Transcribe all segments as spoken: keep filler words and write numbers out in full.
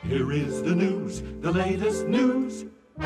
Here is the news, the latest news.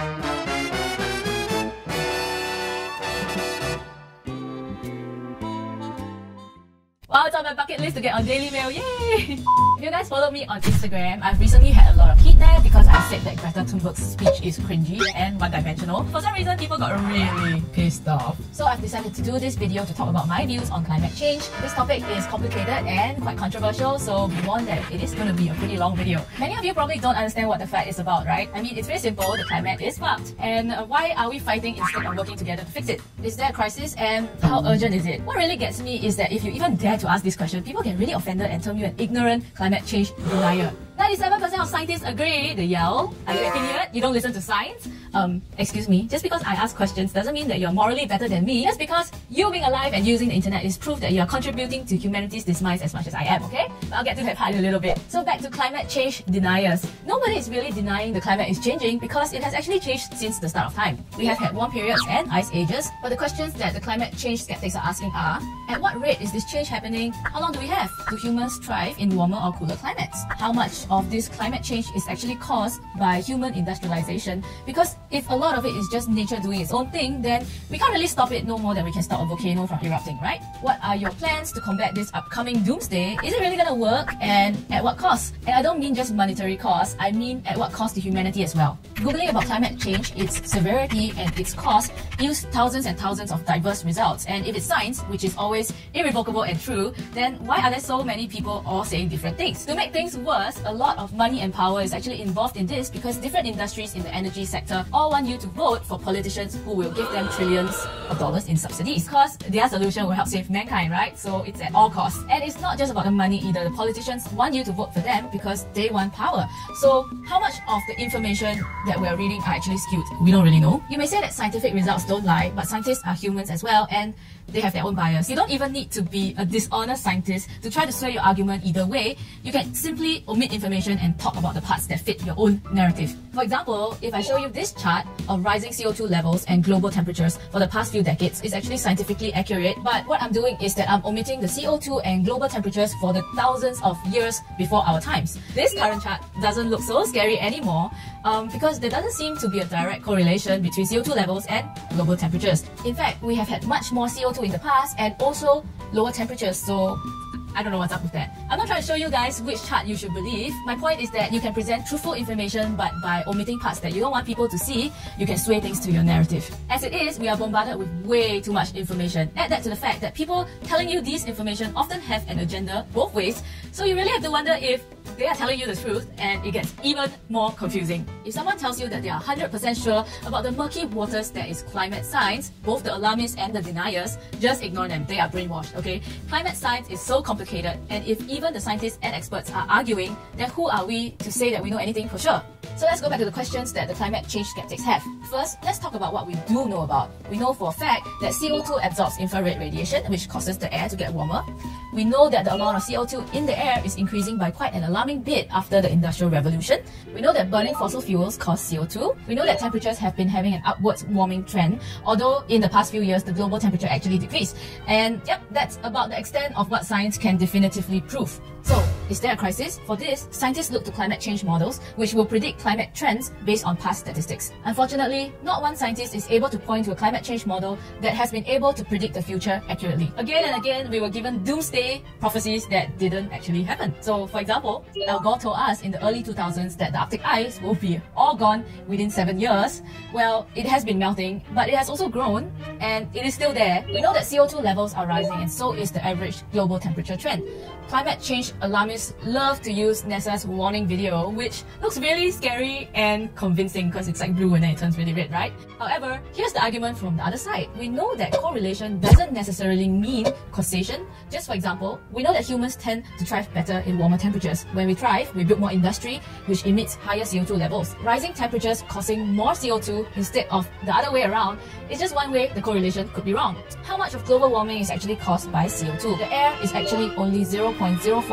Wow, it's on my bucket list to get on Daily Mail, yay! If you guys follow me on Instagram, I've recently had a lot of heat there because I said that Greta Thunberg's speech is cringy and one-dimensional. For some reason, people got really pissed off. So I've decided to do this video to talk about my views on climate change. This topic is complicated and quite controversial, so be warned that it is going to be a pretty long video. Many of you probably don't understand what the fight is about, right? I mean, it's very simple, the climate is fucked. And uh, why are we fighting instead of working together to fix it? Is there a crisis and how urgent is it? What really gets me is that if you even dare to ask this question, people get really offended and term you an ignorant climate change denier. ninety-seven percent of scientists agree, they yell. Are you an idiot? You don't listen to science? Um, excuse me, just because I ask questions doesn't mean that you're morally better than me. Just because you being alive and using the internet is proof that you're contributing to humanity's demise as much as I am, okay? But I'll get to that part in a little bit. So back to climate change deniers. Nobody is really denying the climate is changing because it has actually changed since the start of time. We have had warm periods and ice ages, but the questions that the climate change skeptics are asking are, at what rate is this change happening? How long do we have? Do humans thrive in warmer or cooler climates? How much of this climate change is actually caused by human industrialization? Because if a lot of it is just nature doing its own thing, then we can't really stop it no more than we can stop a volcano from erupting, right? What are your plans to combat this upcoming doomsday? Is it really gonna work, and at what cost? And I don't mean just monetary cost, I mean at what cost to humanity as well. Googling about climate change, its severity and its cost yields thousands and thousands of diverse results, and if it's science, which is always irrevocable and true, then why are there so many people all saying different things? To make things worse, a lot of money and power is actually involved in this because different industries in the energy sector all want you to vote for politicians who will give them trillions of dollars in subsidies, because their solution will help save mankind, right? So it's at all costs. And it's not just about the money either. The politicians want you to vote for them because they want power. So how much of the information that we're reading are actually skewed? We don't really know. You may say that scientific results don't lie, but scientists are humans as well, and they have their own bias. You don't even need to be a dishonest scientist to try to sway your argument either way. You can simply omit information and talk about the parts that fit your own narrative. For example, if I show you this chart of rising C O two levels and global temperatures for the past few decades, it's actually scientifically accurate, but what I'm doing is that I'm omitting the C O two and global temperatures for the thousands of years before our times. This current chart doesn't look so scary anymore um, because there doesn't seem to be a direct correlation between C O two levels and global temperatures. In fact, we have had much more C O two in the past and also lower temperatures, so I don't know what's up with that. I'm not trying to show you guys which chart you should believe. My point is that you can present truthful information, but by omitting parts that you don't want people to see, you can sway things to your narrative. As it is, we are bombarded with way too much information. Add that to the fact that people telling you this information often have an agenda both ways, so you really have to wonder if they are telling you the truth, and it gets even more confusing. If someone tells you that they are one hundred percent sure about the murky waters that is climate science, both the alarmists and the deniers, just ignore them. They are brainwashed, okay? Climate science is so complicated, and if even the scientists and experts are arguing, then who are we to say that we know anything for sure? So let's go back to the questions that the climate change skeptics have. First, let's talk about what we do know about. We know for a fact that C O two absorbs infrared radiation, which causes the air to get warmer. We know that the amount of C O two in the air is increasing by quite an alarming bit after the Industrial Revolution. We know that burning fossil fuels cause C O two. We know that temperatures have been having an upwards warming trend, although in the past few years the global temperature actually decreased. And yep, that's about the extent of what science can definitively prove. So, is there a crisis? For this, scientists look to climate change models, which will predict climate trends based on past statistics. Unfortunately, not one scientist is able to point to a climate change model that has been able to predict the future accurately. Again and again, we were given doomsday prophecies that didn't actually happen. So, for example, Al Gore told us in the early two thousands that the Arctic ice will be all gone within seven years. Well, it has been melting, but it has also grown, and it is still there. We know that C O two levels are rising, and so is the average global temperature trend. Climate change alarmists love to use NASA's warning video, which looks really scary and convincing because it's like blue and then it turns really red, right? However, here's the argument from the other side. We know that correlation doesn't necessarily mean causation. Just for example, we know that humans tend to thrive better in warmer temperatures. When we thrive, we build more industry, which emits higher C O two levels. Rising temperatures causing more C O two instead of the other way around is just one way the correlation could be wrong. How much of global warming is actually caused by C O two? The air is actually only zero point zero four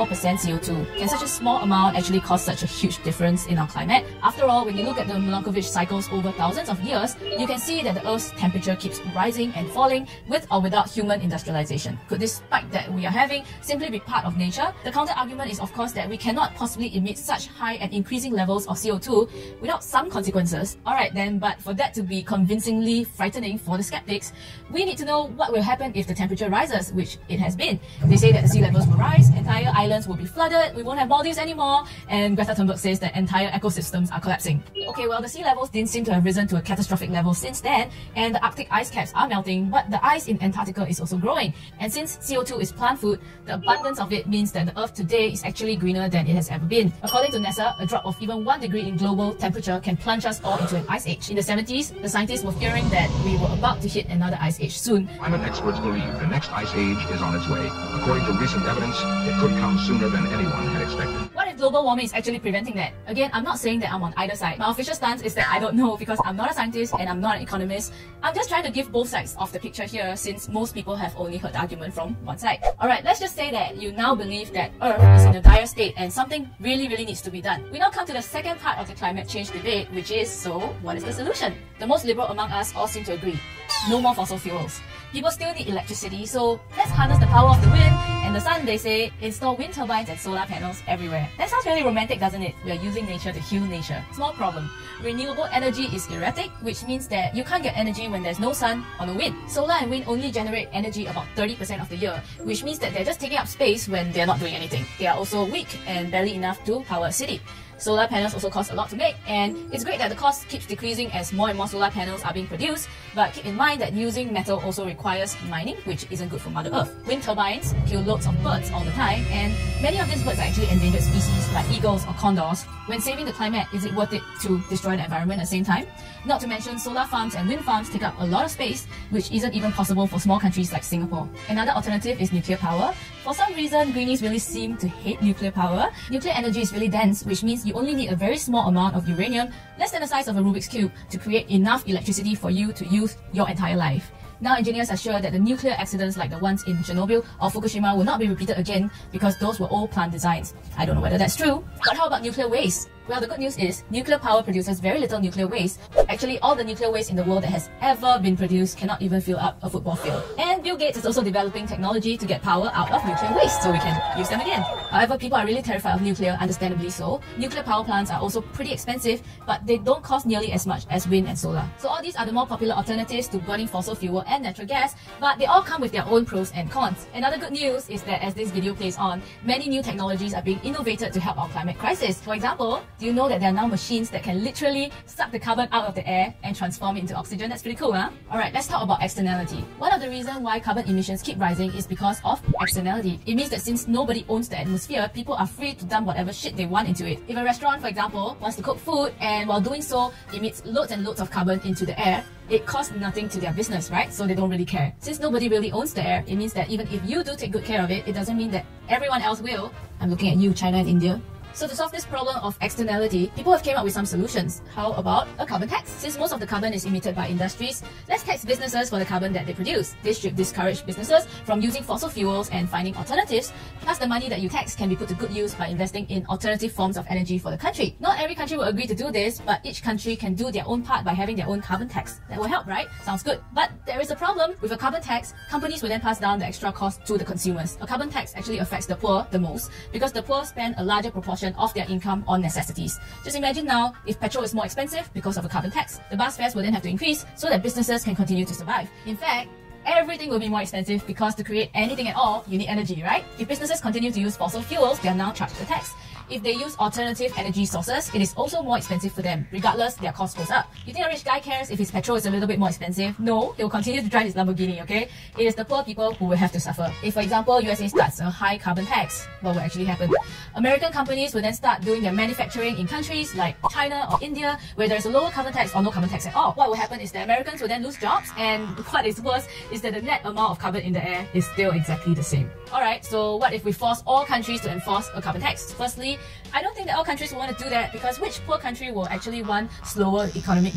percent C O two. Can such a small amount actually cause such a huge difference in our climate? After all, when you look at the Milankovitch cycles over thousands of years, you can see that the Earth's temperature keeps rising and falling with or without human industrialization. Could this spike that we are having simply be part of nature? The counter argument is of course that we cannot possibly emit such high and increasing levels of C O two without some consequences. Alright then, but for that to be convincingly frightening for the skeptics, we need to know what will happen if the temperature rises, which it has been. They say that the sea levels will rise, entire islands will be flooded, we won't have Maldives anymore, and Greta Thunberg says that entire ecosystems are collapsing. Okay, well the sea levels didn't seem to have risen to a catastrophic level since then, and the Arctic ice caps are melting, but the ice in Antarctica is also growing. And since C O two is plant food, the abundance of it means that the Earth today is actually greener than it has ever been. According to NASA, a drop of even one degree in global temperature can plunge us all into an ice age. In the seventies, the scientists were fearing that we were about to hit another ice age soon. Climate experts believe the next ice age is on its way. According to recent evidence, it could come sooner than anyone had expected. What if global warming is actually preventing that? Again, I'm not saying that I'm on either side. My official stance is that I don't know because I'm not a scientist and I'm not an economist. I'm just trying to give both sides of the picture here since most people have only heard the argument from one side. Alright, let's just say that you now believe that Earth is in a dire state and something really really needs to be done. We now come to the second part of the climate change debate, which is, so what is the solution? The most liberal among us all seem to agree. No more fossil fuels. People still need electricity, so let's harness the power of the wind and the sun. They say install wind turbines and solar panels everywhere. That sounds really romantic, doesn't it? We are using nature to heal nature. Small problem. Renewable energy is erratic, which means that you can't get energy when there's no sun or no wind. Solar and wind only generate energy about thirty percent of the year, which means that they're just taking up space when they're not doing anything. They are also weak and barely enough to power a city. Solar panels also cost a lot to make, and it's great that the cost keeps decreasing as more and more solar panels are being produced, but keep in mind that using metal also requires mining, which isn't good for Mother Earth. Wind turbines kill loads of birds all the time, and many of these birds are actually endangered species like eagles or condors. When saving the climate, is it worth it to destroy the environment at the same time? Not to mention, solar farms and wind farms take up a lot of space, which isn't even possible for small countries like Singapore. Another alternative is nuclear power. For some reason, greenies really seem to hate nuclear power. Nuclear energy is really dense, which means you only need a very small amount of uranium, less than the size of a Rubik's Cube, to create enough electricity for you to use your entire life. Now engineers are sure that the nuclear accidents like the ones in Chernobyl or Fukushima will not be repeated again because those were all plant designs. I don't know whether that's true. But how about nuclear waste? Well, the good news is nuclear power produces very little nuclear waste. Actually, all the nuclear waste in the world that has ever been produced cannot even fill up a football field. And Bill Gates is also developing technology to get power out of nuclear waste so we can use them again. However, people are really terrified of nuclear, understandably so. Nuclear power plants are also pretty expensive, but they don't cost nearly as much as wind and solar. So all these are the more popular alternatives to burning fossil fuel and natural gas, but they all come with their own pros and cons. Another good news is that as this video plays on, many new technologies are being innovated to help our climate crisis. For example, do you know that there are now machines that can literally suck the carbon out of the air and transform it into oxygen? That's pretty cool, huh? Alright, let's talk about externality. One of the reasons why carbon emissions keep rising is because of externality. It means that since nobody owns the atmosphere, people are free to dump whatever shit they want into it. If a restaurant, for example, wants to cook food and while doing so emits loads and loads of carbon into the air, it costs nothing to their business, right? So they don't really care. Since nobody really owns the air, it means that even if you do take good care of it, it doesn't mean that everyone else will. I'm looking at you, China and India. So to solve this problem of externality, people have came up with some solutions. How about a carbon tax? Since most of the carbon is emitted by industries, let's tax businesses for the carbon that they produce. This should discourage businesses from using fossil fuels and finding alternatives. Plus, the money that you tax can be put to good use by investing in alternative forms of energy for the country. Not every country will agree to do this, but each country can do their own part by having their own carbon tax. That will help, right? Sounds good. But there is a problem. With a carbon tax, companies will then pass down the extra cost to the consumers. A carbon tax actually affects the poor the most because the poor spend a larger proportion of their income on necessities. Just imagine now, if petrol is more expensive because of a carbon tax, the bus fares will then have to increase so that businesses can continue to survive. In fact, everything will be more expensive because to create anything at all, you need energy, right? If businesses continue to use fossil fuels, they are now charged the tax. If they use alternative energy sources, it is also more expensive for them. Regardless, their cost goes up. You think a rich guy cares if his petrol is a little bit more expensive? No, he will continue to drive his Lamborghini, okay? It is the poor people who will have to suffer. If, for example, U S A starts a high carbon tax, what will actually happen? American companies will then start doing their manufacturing in countries like China or India, where there's a lower carbon tax or no carbon tax at all. What will happen is the Americans will then lose jobs, and what is worse is that the net amount of carbon in the air is still exactly the same. Alright, so what if we force all countries to enforce a carbon tax? Firstly, I don't think that all countries will want to do that because which poor country will actually want slower economic growth?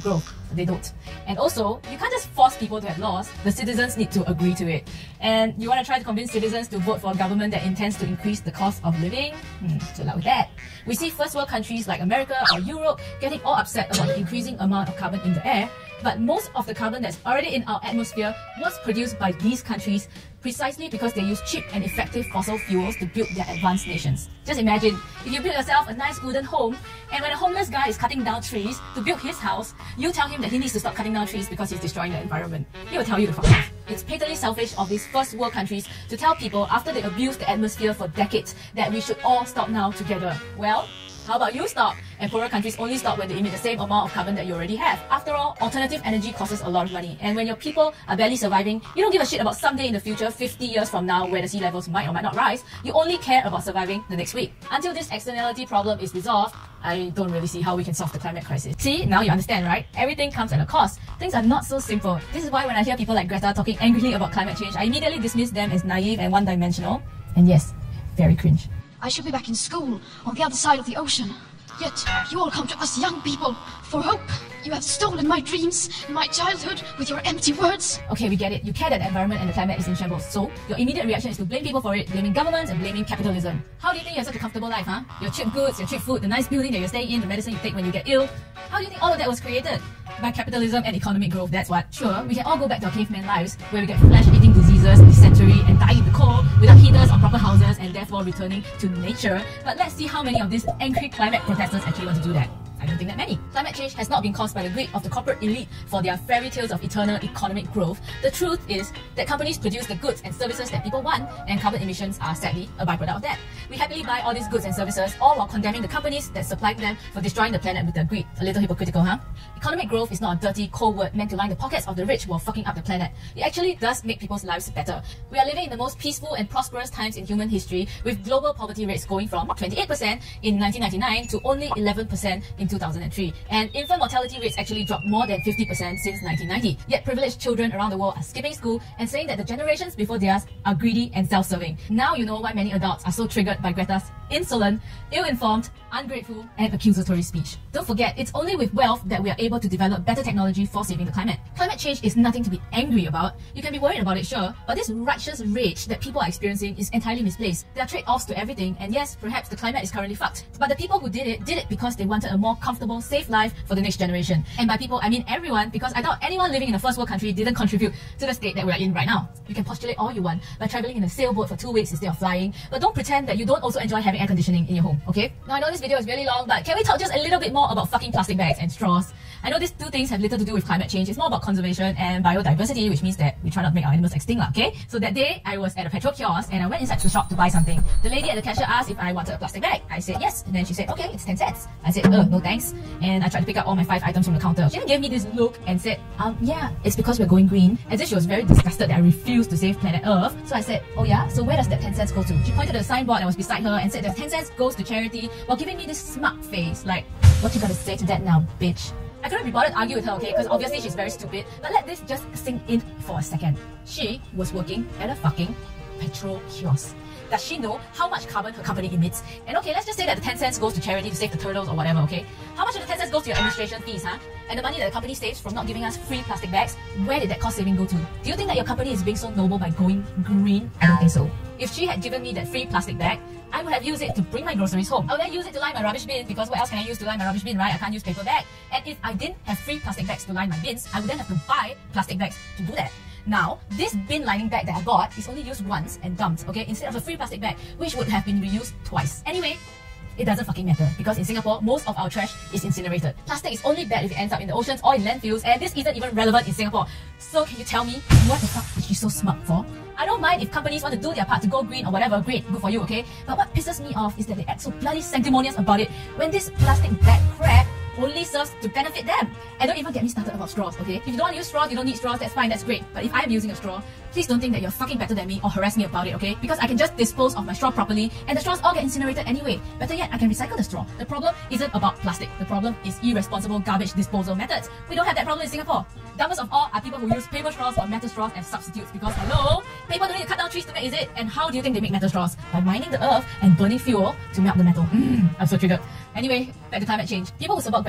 they don't. And also, you can't just force people to have laws, the citizens need to agree to it. And you want to try to convince citizens to vote for a government that intends to increase the cost of living? Hmm, good luck with that. We see first world countries like America or Europe getting all upset about the increasing amount of carbon in the air, but most of the carbon that's already in our atmosphere was produced by these countries precisely because they use cheap and effective fossil fuels to build their advanced nations. Just imagine, if you build yourself a nice wooden home, and when a homeless guy is cutting down trees to build his house, you tell him that he needs to stop cutting down trees because he's destroying the environment. He will tell you to fuck off. It's patently selfish of these first world countries to tell people after they abuse the atmosphere for decades that we should all stop now together. Well, how about you stop? And poorer countries only stop when they emit the same amount of carbon that you already have. After all, alternative energy costs a lot of money. And when your people are barely surviving, you don't give a shit about someday in the future, fifty years from now, where the sea levels might or might not rise. You only care about surviving the next week. Until this externality problem is resolved, I don't really see how we can solve the climate crisis. See, now you understand, right? Everything comes at a cost. Things are not so simple. This is why when I hear people like Greta talking angrily about climate change, I immediately dismiss them as naive and one-dimensional. And yes, very cringe. I should be back in school on the other side of the ocean. Yet you all come to us young people for hope. You have stolen my dreams and my childhood with your empty words. Okay, we get it. You care that the environment and the climate is in shambles. So, your immediate reaction is to blame people for it, blaming governments and blaming capitalism. How do you think you have such a comfortable life, huh? Your cheap goods, your cheap food, the nice building that you're staying in, the medicine you take when you get ill. How do you think all of that was created? By capitalism and economic growth, that's what. Sure, we can all go back to our caveman lives, where we get flesh-eating diseases, dysentery, and die in the cold, without heaters or proper houses, and therefore returning to nature. But let's see how many of these angry climate protesters actually want to do that. I don't think that many. Climate change has not been caused by the greed of the corporate elite for their fairy tales of eternal economic growth. The truth is that companies produce the goods and services that people want, and carbon emissions are sadly a byproduct of that. We happily buy all these goods and services, all while condemning the companies that supply them for destroying the planet with their greed. A little hypocritical, huh? Economic growth is not a dirty, cold word meant to line the pockets of the rich while fucking up the planet. It actually does make people's lives better. We are living in the most peaceful and prosperous times in human history, with global poverty rates going from twenty-eight percent in nineteen ninety-nine to only eleven percent in two thousand three. And infant mortality rates actually dropped more than fifty percent since nineteen ninety. Yet privileged children around the world are skipping school and saying that the generations before theirs are greedy and self-serving. Now you know why many adults are so triggered by Greta's insolent, ill-informed, ungrateful, and accusatory speech. Don't forget, it's only with wealth that we are able to develop better technology for saving the climate. Climate change is nothing to be angry about. You can be worried about it, sure, but this righteous rage that people are experiencing is entirely misplaced. There are trade-offs to everything, and yes, perhaps the climate is currently fucked. But the people who did it, did it because they wanted a more comfortable, safe life for the next generation. And by people, I mean everyone, because I doubt anyone living in a first world country didn't contribute to the state that we're in right now. You can postulate all you want by traveling in a sailboat for two weeks instead of flying, but don't pretend that you don't also enjoy having air conditioning in your home, okay? Now I know this video is really long, but can we talk just a little bit more about fucking plastic bags and straws? I know these two things have little to do with climate change. It's more about conservation and biodiversity, which means that we try not to make our animals extinct, okay? So that day, I was at a petrol kiosk and I went inside to the shop to buy something. The lady at the cashier asked if I wanted a plastic bag. I said yes, and then she said, okay, it's ten cents. I said, uh, no thanks. And I tried to pick up all my five items from the counter. She then gave me this look and said, um, yeah, it's because we're going green. As if she was very disgusted that I refused to save planet Earth. So I said, oh yeah, so where does that ten cents go to? She pointed at the signboard that was beside her and said that ten cents goes to charity, while giving me this smug face, like, what you gotta say to that now, bitch? I couldn't be bothered to argue with her, okay, because obviously she's very stupid, but let this just sink in for a second. She was working at a fucking petrol kiosk. Does she know how much carbon her company emits? And okay, let's just say that the ten cents goes to charity to save the turtles or whatever, okay? How much of the ten cents goes to your administration fees, huh? And the money that the company saves from not giving us free plastic bags, where did that cost saving go to? Do you think that your company is being so noble by going green? I don't think so. If she had given me that free plastic bag, I would have used it to bring my groceries home. I would then use it to line my rubbish bin, because what else can I use to line my rubbish bin, right? I can't use paper bag. And if I didn't have free plastic bags to line my bins, I would then have to buy plastic bags to do that. Now, this bin lining bag that I bought is only used once and dumped, okay, instead of a free plastic bag, which would have been reused twice. Anyway, it doesn't fucking matter, because in Singapore, most of our trash is incinerated. Plastic is only bad if it ends up in the oceans or in landfills, and this isn't even relevant in Singapore. So can you tell me, what the fuck is she so smart for? I don't mind if companies want to do their part to go green or whatever, great, good for you, okay? But what pisses me off is that they act so bloody sanctimonious about it when this plastic bag crap only serves to benefit them. And don't even get me started about straws, okay? If you don't want to use straws, you don't need straws, that's fine, that's great. But if I'm using a straw, please don't think that you're fucking better than me or harass me about it, okay? Because I can just dispose of my straw properly and the straws all get incinerated anyway. Better yet, I can recycle the straw. The problem isn't about plastic. The problem is irresponsible garbage disposal methods. We don't have that problem in Singapore. Dumbest of all are people who use paper straws or metal straws as substitutes, because hello, paper don't need to cut down trees to make, is it? And how do you think they make metal straws? By mining the earth and burning fuel to melt the metal. Mm, I'm so triggered. Anyway, back to climate change. People who support Greta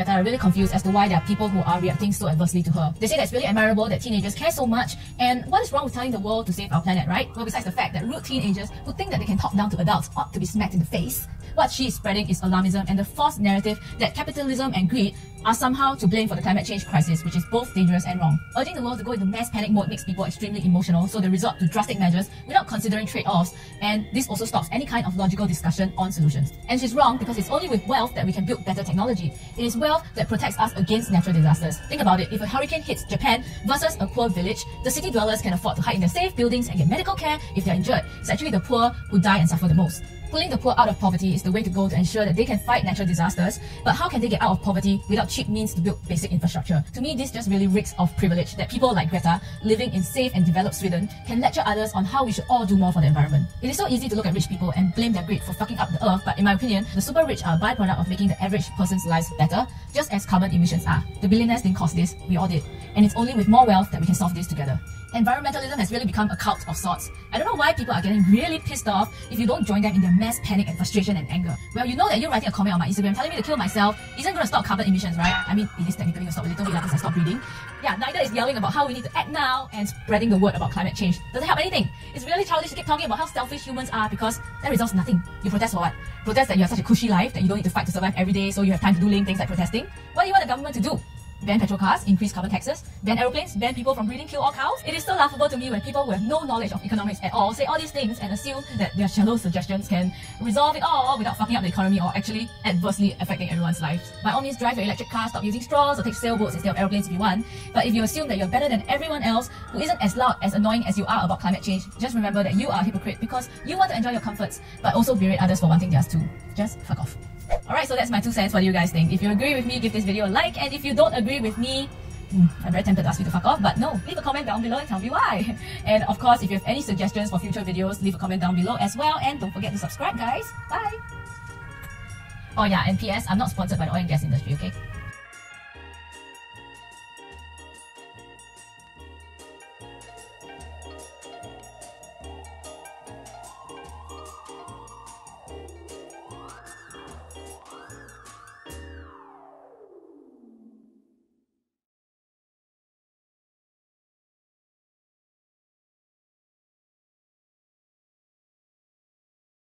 Greta are really confused as to why there are people who are reacting so adversely to her. They say that it's really admirable that teenagers care so much, and what is wrong with telling the world to save our planet, right? Well, besides the fact that rude teenagers who think that they can talk down to adults ought to be smacked in the face, what she is spreading is alarmism and the false narrative that capitalism and greed are somehow to blame for the climate change crisis, which is both dangerous and wrong. Urging the world to go into mass panic mode makes people extremely emotional, so they resort to drastic measures without considering trade-offs, and this also stops any kind of logical discussion on solutions. And she's wrong because it's only with wealth that we can build better technology. It is wealth that protects us against natural disasters. Think about it, if a hurricane hits Japan versus a poor village, the city dwellers can afford to hide in their safe buildings and get medical care if they're injured. It's actually the poor who die and suffer the most. Pulling the poor out of poverty is the way to go to ensure that they can fight natural disasters, but how can they get out of poverty without cheap means to build basic infrastructure? To me, this just really reeks of privilege that people like Greta, living in safe and developed Sweden, can lecture others on how we should all do more for the environment. It is so easy to look at rich people and blame their greed for fucking up the earth, but in my opinion, the super rich are a byproduct of making the average person's lives better, just as carbon emissions are. The billionaires didn't cause this, we all did. And it's only with more wealth that we can solve this together. Environmentalism has really become a cult of sorts. I don't know why people are getting really pissed off if you don't join them in their mass panic and frustration and anger. Well, you know that you writing a comment on my Instagram telling me to kill myself isn't going to stop carbon emissions, right? I mean, it is technically going to stop a little bit because I stopped breathing. Yeah, neither is yelling about how we need to act now and spreading the word about climate change. Doesn't help anything. It's really childish to keep talking about how selfish humans are because that results in nothing. You protest for what? Protest that you have such a cushy life that you don't need to fight to survive every day, so you have time to do lame things like protesting? What do you want the government to do? Ban petrol cars, increase carbon taxes, ban aeroplanes, ban people from breeding, kill all cows? It is so laughable to me when people who have no knowledge of economics at all say all these things and assume that their shallow suggestions can resolve it all without fucking up the economy or actually adversely affecting everyone's lives. By all means, drive your electric car, stop using straws, or take sailboats instead of aeroplanes if you want. But if you assume that you're better than everyone else who isn't as loud, as annoying as you are about climate change, just remember that you are a hypocrite because you want to enjoy your comforts, but also berate others for wanting theirs too. Just fuck off. Alright, so that's my two cents. What do you guys think? If you agree with me, give this video a like, and if you don't agree with me, I'm very tempted to ask you to fuck off, but no, leave a comment down below and tell me why. And of course, if you have any suggestions for future videos, leave a comment down below as well, and don't forget to subscribe, guys. Bye! Oh yeah, and P S, I'm not sponsored by the oil and gas industry, okay?